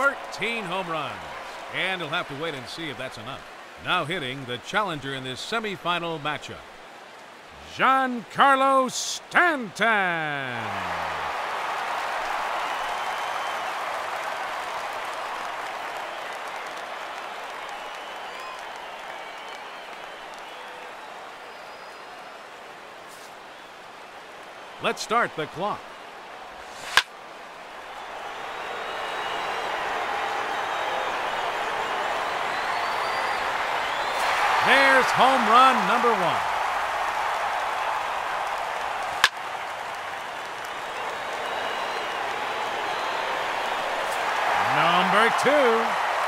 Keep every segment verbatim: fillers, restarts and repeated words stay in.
thirteen home runs. And he'll have to wait and see if that's enough. Now hitting the challenger in this semifinal matchup, Giancarlo Stanton. Let's start the clock. There's home run number one. Number two.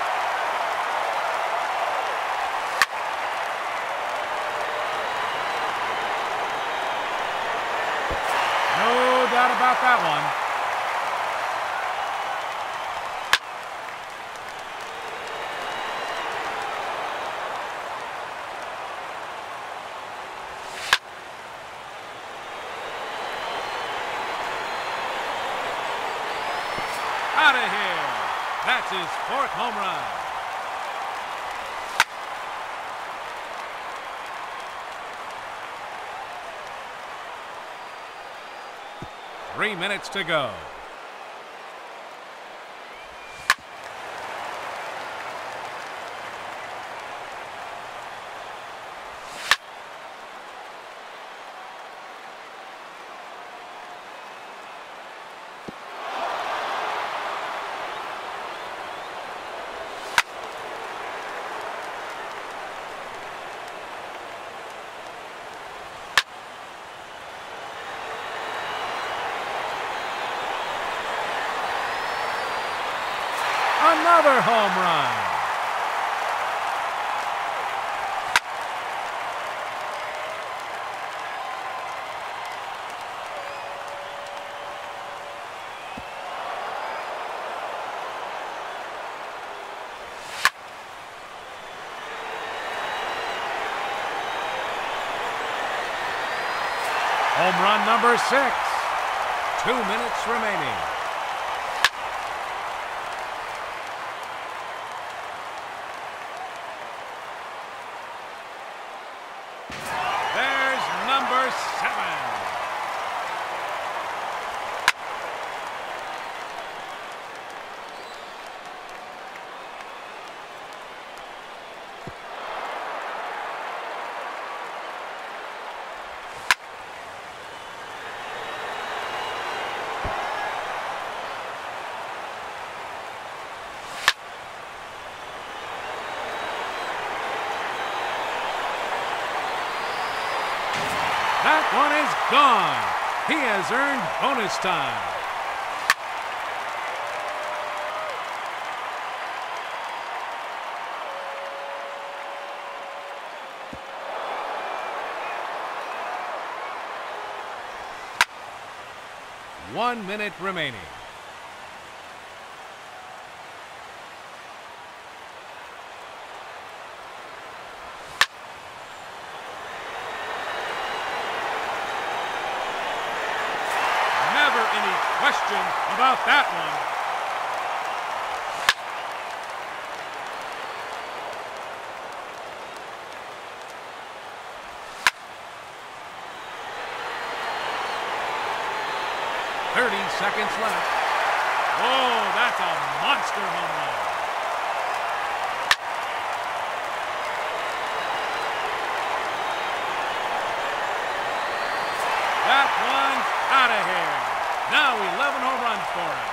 No doubt about that one. Out of here. That's his fourth home run. Three minutes to go. Another home run. Home run number six. Two minutes remaining. Number seven. That one is gone. He has earned bonus time. One minute remaining. Any question about that one. Thirty seconds left. Oh, that's a monster home run. That one's out of here. Now eleven home runs for him.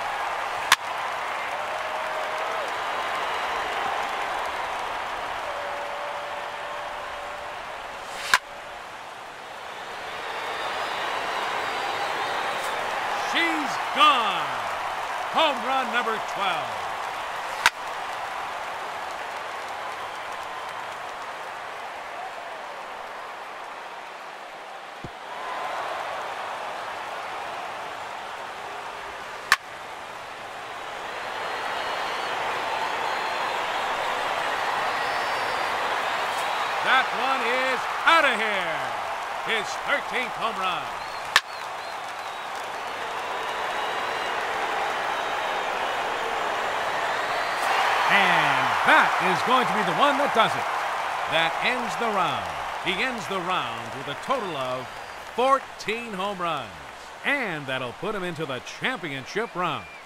She's gone. Home run number twelve. That one is out of here. His thirteenth home run. And that is going to be the one that does it. That ends the round. He ends the round with a total of fourteen home runs. And that'll put him into the championship round.